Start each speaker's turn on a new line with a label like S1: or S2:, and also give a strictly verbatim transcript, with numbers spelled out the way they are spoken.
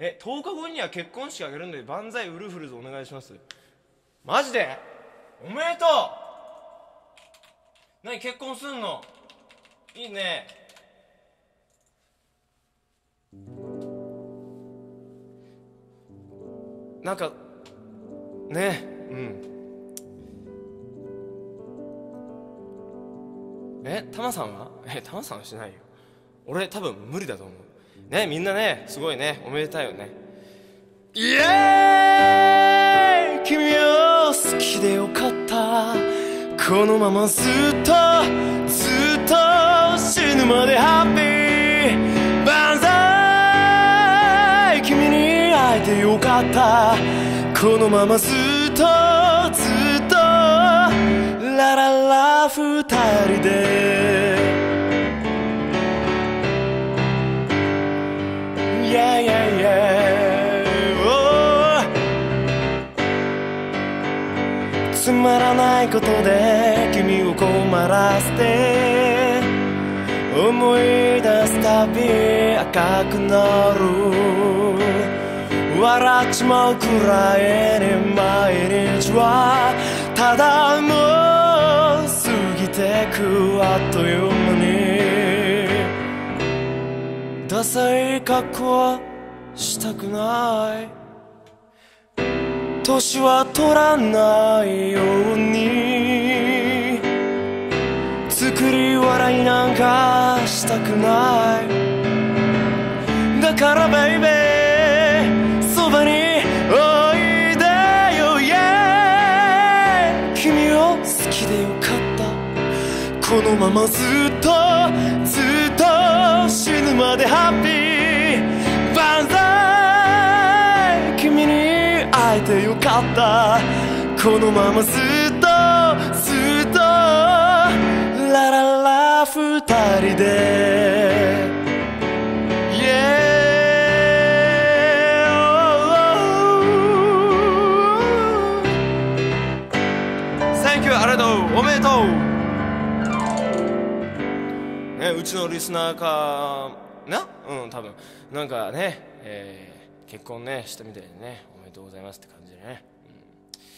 S1: え、とおかごには結婚式あげるんで万歳ウルフルズお願いします。マジでおめでとう。何結婚すんの？いいね。なんかね、うん。え、タマさんは？え、タマさんはしないよ。俺多分無理だと思うね。みんなね、すごいね、おめでたいよね。イエーイ、君を好きでよかった、このままずっとずっと死ぬまでハッピー万歳、君に会えてよかった、このままずっとずっとラララ二人で Yeah yeah yeah、oh、つまらないことで君を困らせて思い出すたび赤くなる、笑っちまうくらいに毎日はただもう過ぎてくあっという間に、ダサい格好はしたくない、年は取らないように作り笑いなんかしたくない、だからベイベーそばにおいでよ、yeah、 君を好きでよかった、このままずっとずっと死ぬまでハッピー万歳、君に会えてよかった、このままずっとずっとラララ二人で Yeah、oh、Thank you、 ありがとう、おめでとうね。うちのリスナーかな、うん、多分なんかね、えー、結婚ねしたみたいでね、おめでとうございますって感じでね。